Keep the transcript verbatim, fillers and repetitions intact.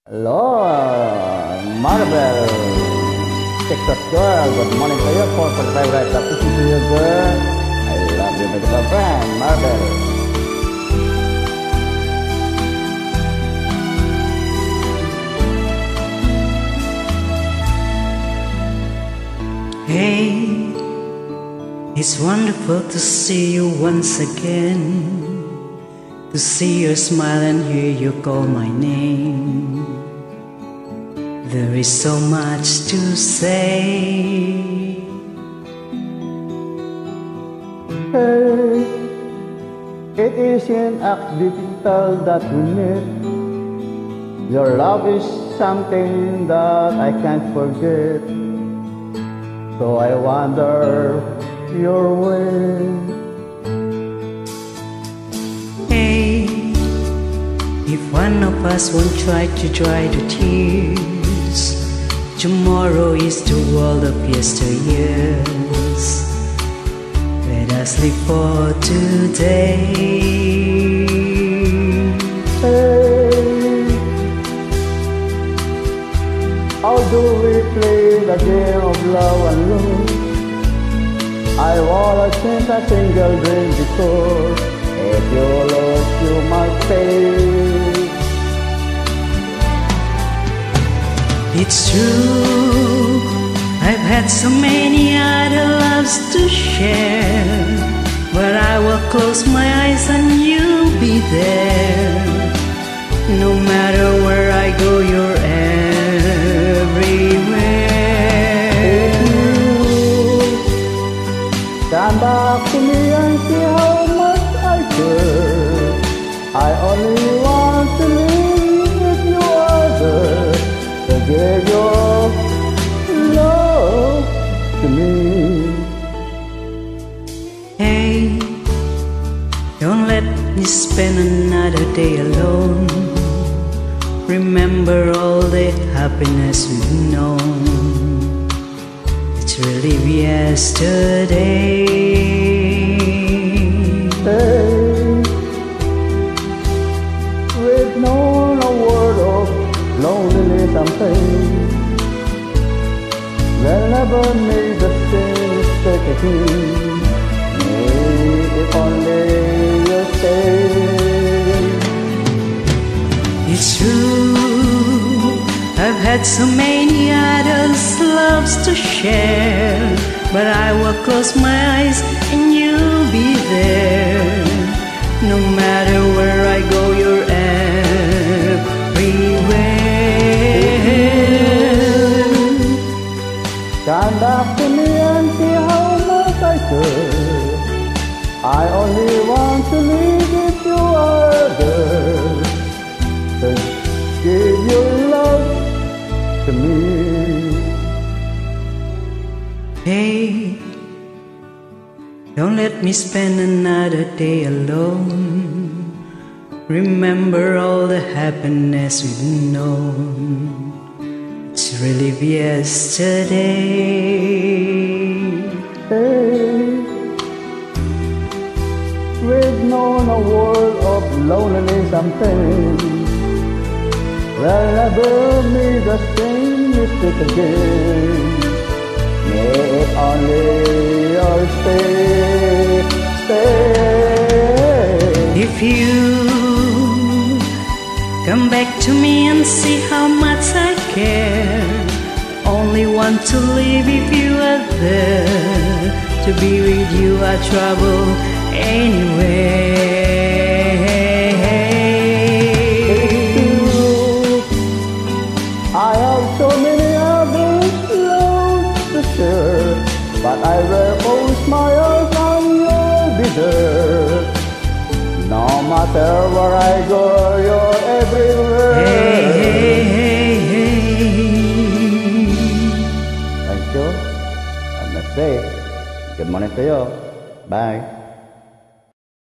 Hello, Marvel, TikTok girl. Good morning to you. four forty-five right up to see you, girl. I love you, beautiful friend, Marvel. Hey, it's wonderful to see you once again, to see your smile and hear you call my name. There is so much to say. Hey, it isn't accidental that we meet. Your love is something that I can't forget. So I wander your way. Hey, if one of us won't try to dry the tears, tomorrow is the world of yesteryears. Let us live for today. Hey, how do we play the game of love and lose? I wanna change a single dream before. If you lose, you must pay. It's true, I've had so many other loves to share, but I will close my eyes and you'll be there. No matter where I go, you're everywhere. Come back to me and see how much I care. I only want to live if you are there to give your love to me. Hey, don't let me spend another day alone. Remember all the happiness we've known. Let's relive yesterday. Hey, we've known a world of loneliness and pain. We'll never make the same mistake again. May if only you stay. It's true, I've had so many others loves to share, but I will close my eyes and you'll be there. No matter where I go, you're everywhere. Come back to me and see how much I care. I only want to live if you are there. So give your love to me. Hey, don't let me spend another day alone. Remember all the happiness we've known. Let's relive yesterday. Hey, we've known a world of loneliness and pain. We'll never make the same mistake again. May it only your stay, stay. If you come back to me and see how much I care, only want to live if you are there. To be with you I travel anywhere. I have so many others loves to share, but I will always smile and you'll be there. No matter where I go, you're everywhere. Hey, hey, hey, hey. Thank you. Have a nice day. Good morning to you. Bye.